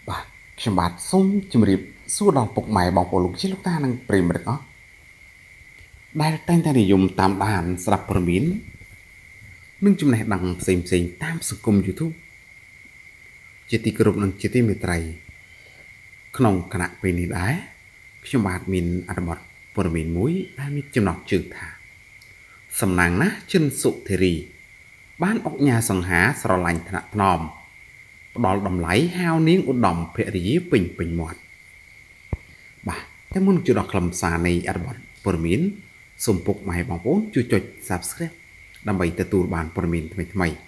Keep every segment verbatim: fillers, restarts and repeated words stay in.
បាទខ្ញុំបាទសូមជម្រាបសួរដល់ពុកម៉ែបងប្អូនលោកជាលោកតានិងប្រិយមិត្តទាំងអស់ដែលតែងតែនិយមតាមដានស្ដាប់ព័ត៌មាននិងចំណេះដឹងផ្សេងៗតាមសង្គម YouTube ជាទីគោរពនិងជាទីមេត្រីក្នុងគណៈពេលនេះដែរខ្ញុំបាទមានអត្ថបទព័ត៌មានមួយដែលមានចំណងជើងថាសំណាងណាស់ចិនសុធិរីបានអុកញ៉ាសង្ហាស្រឡាញ់ថ្នាក់ថ្នមផ្ដល់តម្លៃហៅនាងឧត្តមភរិយាពេញពេញមាត់បាទតែមុនជួយដល់ខ្លឹមសារនៃអត្ថបទព័ត៌មានសូមពុកម៉ែបងប្អូនជួយចុច Subscribe ដើម្បីទទួលបានព័ត៌មានថ្មីៗ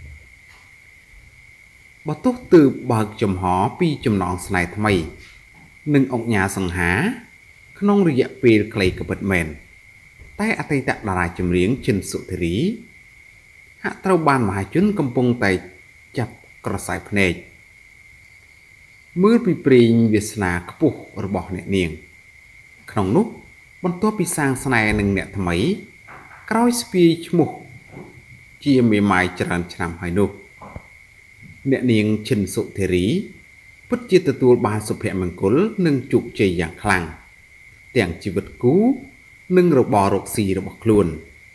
បើទោះទើបបើកចំហពីចំណងស្នេហ៍ថ្មីនិងអុកញ៉ាសង្ហាក្នុងរយៈពេលខ្លីក៏ពិតមែនតែអតីតតារាចម្រៀងចិនសុធិរីហាក់ត្រូវបានមហាជនកំពុងតែចាប់ក្រសែភ្នែកមើលពីព្រេងវាសនាខ្ពស់របស់អ្នកនាងក្នុងនោះបន្ទាប់ពីសាងស្នេហ៍នឹងអ្នកថ្មីក្រោយស្ពាយឈ្មោះជាមេម៉ាយច្រើនឆ្នាំហើយនោះអ្នកនាងឈិនសុធិរីពិតជាទទួលបានសុភមង្គលនិងជោគជ័យយ៉ាងខ្លាំងទាំងជីវិតគូនិងរបររកស៊ីរបស់ខ្លួន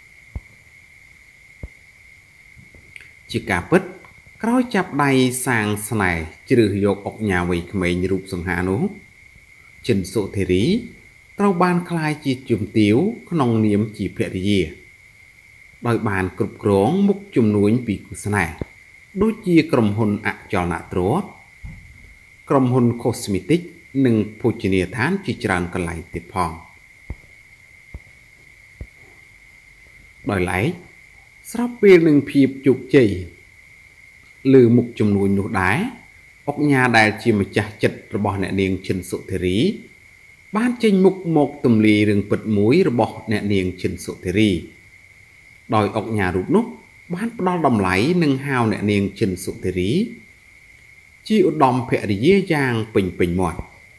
ជាការពិតក្រោយចាប់ដៃសាងស្នេហ៍ជ្រើសយកអុកញ៉ាវ័យក្មេងរូបសង្ហានោះចិនសុធិរីត្រូវបានក្លាយជាជំទាវក្នុងនាមជាភរិយាដោយបានគ្រប់គ្រងមុខជំនួញពីគូស្នេហ៍ដូចជាក្រុមហ៊ុនអចលនទ្រព្យក្រុមហ៊ុន Cosmetic និងភោជនីយដ្ឋានជាច្រើនកន្លែងទៀតផងដោយឡែកស្របពេលនឹងភាពជោគជ័យលើមុខជំនួញនោះដែរអុកញ៉ាដែលជាម្ចាស់ចិត្តរបស់អ្នកនាងឈិនសុធិរីបានចេញមុខមកទម្លាយរឿងពិតមួយរបស់អ្នកនាងឈិនសុធិរីដោយអុកញ៉ារូបនោះបានផ្ដល់តម្លៃនិងហៅអ្នកនាងឈិនសុធិរីជាឧត្តមភរិយាយ៉ាងពេញពេញមាត់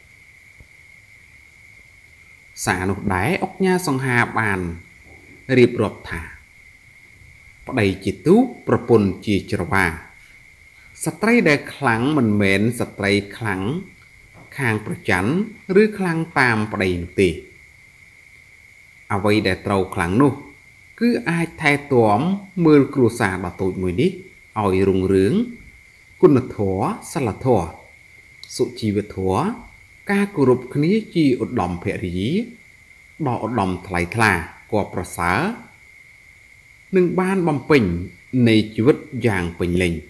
សារនោះដែរអុកញ៉ាសង្ហាបានរៀបរាប់ថាប្តីជាទូកប្រពន្ធជាច្រវាស្ត្រីដែលខ្លាំងមិនមែនស្ត្រីខ្លាំងខាងប្រច័ណ្ឌឬខ្លាំងតាមប្តីនោះទេអ្វីដែលត្រូវខ្លាំងនោះគឺអាចថែទាំមើលគ្រួសារដ៏តូចមួយនេះឲ្យរុងរឿងគុណធម៌សិលធម៌សុជីវធម៌ការគោរពគ្នាជាឧត្តមភរិយាដ៏ឧត្តមថ្លៃថ្លាគបប្រសើរនឹងបានបំពេញនៃជីវិតយ៉ាងពេញលេញ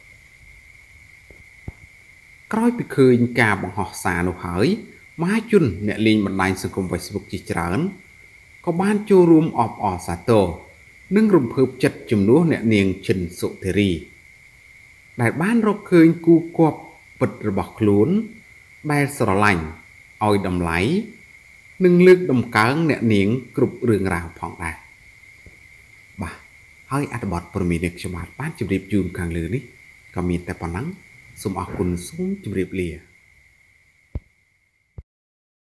ក្រោយពីឃើញការបង្ហោះសារនោះហើយមហាជនអ្នកលេងបណ្ដាញសង្គម Facebook ជាច្រើនក៏បានចូលរួមអបអរសាទរនិងរំភើបចិត្តជំនួសអ្នកនាងឈិនសុធិរីដែលបានរកឃើញគូគប់ពិតរបស់ខ្លួនដែលស្រឡាញ់ឲ្យតម្លៃនិងលើកតម្កើងអ្នកនាងគ្រប់រឿងរ៉ាវផងដែរបាទហើយអត្ថបទព័ត៌មាននេះខ្ញុំបាទបានជម្រាបជូនខាងលើនេះក៏មានតែប៉ុណ្ណឹងសូមអរគុណសូមជម្រាបលា